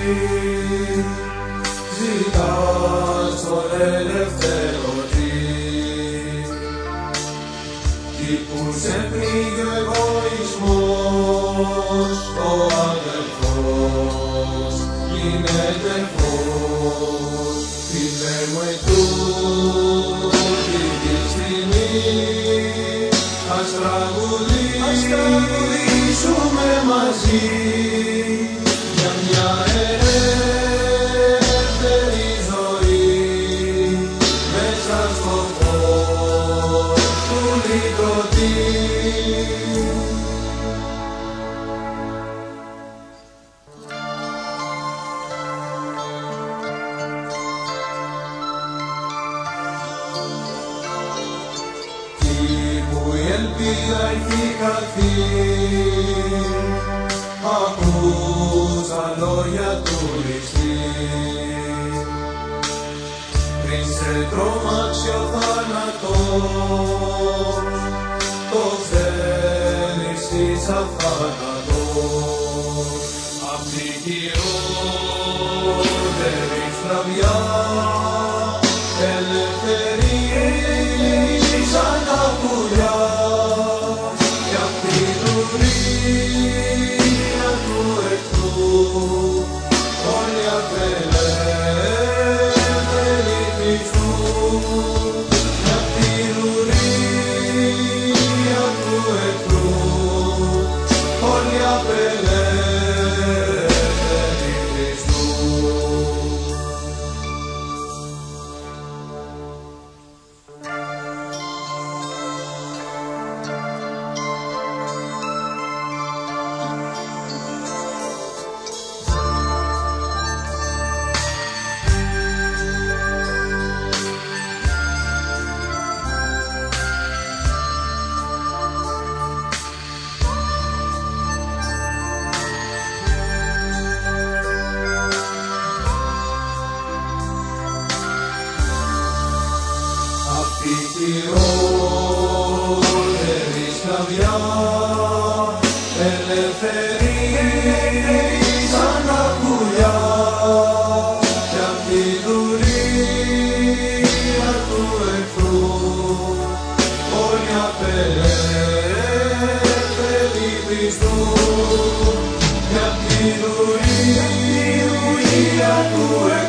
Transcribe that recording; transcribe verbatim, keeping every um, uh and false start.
ζητάς τον ελευθερωτή, κι που σε πνίγει ο εγωισμός, ο αδελφός γίνεται φως. Φίλε μου ετούτη τη στιγμή, ας τραγουδήσουμε μαζί για μια ελεύθερη ζωή μέσα στο φως του λυτρωτή. Που η ελπίδα έχει χαθεί, ακούς τα λόγια του ληστή. Πριν σε τρομάξει ο θάνατος, το στέλνεις εις αθάνατος. Απ' τη χειρότερη σκλαβιά, ελευθερία σαν τα πουλιά, κι απ' τη δουρία του εχθρού όλοι απελεύθεροι πιστούν. Κι απ' τη δουρία του εχθρού όλοι απελεύθεροι πιστούν. Απ' τη χειρότερη σκλαβιά, ελευθερία σαν τα πουλιά, κι απ' τη δουρία του εχθρού όλοι απελεύθεροι πιστούν. Κι απ' τη δουρία του εχθρού